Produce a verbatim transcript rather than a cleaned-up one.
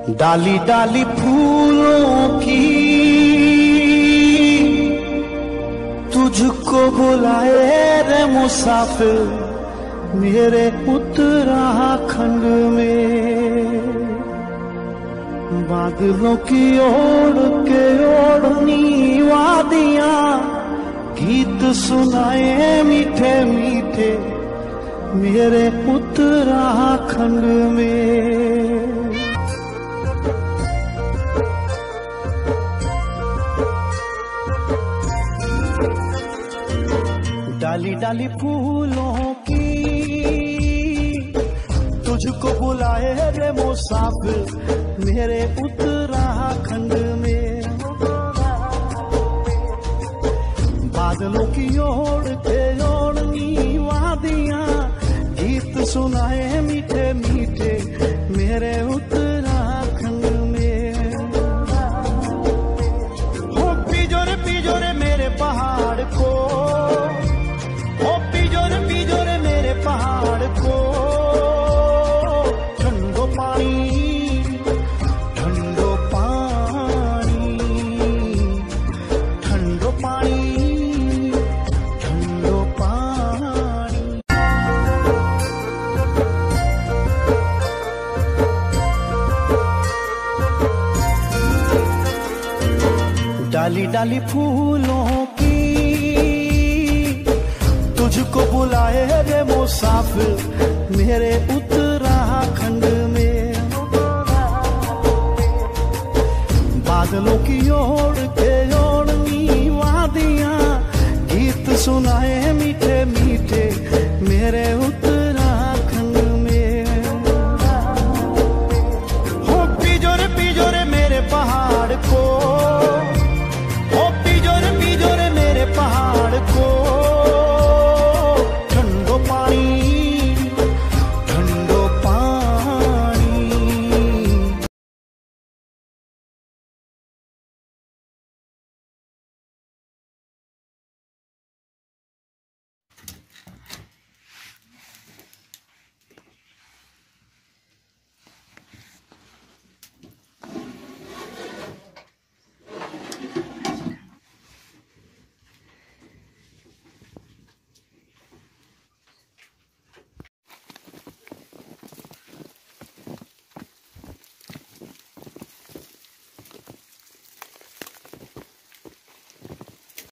डाली डाली फूलों की तुझको बुलाए रे मुसाफिर मेरे उत्तराखंड में। बादलों की ओढ़ के ओढ़नी वादियां गीत सुनाए मीठे मीठे मेरे उत्तराखंड में। डाली डाली फूलों की तुझको बुलाए रे मुसाफिर मेरे उत्तराखंड में। बादलों की ओढ़ के ओढ़नी वादियां गीत सुनाए मीठे मीठे मेरे उत्तराखंड में। हो पिजोरे पिजोरे मेरे पहाड़ को, हो पिजोरे पिजोरे मेरे पहाड़ को, ठंडो पानी ठंडो पानी ठंडो पानी ठंडो पानी। डाली डाली फूलों की तुझको बुलाए रे मुसाफिर मेरे उत्तराखंड में। बादलों की ओढ़ के ओढ़नी वादियां गीत सुनाए मीठे मीठे मेरे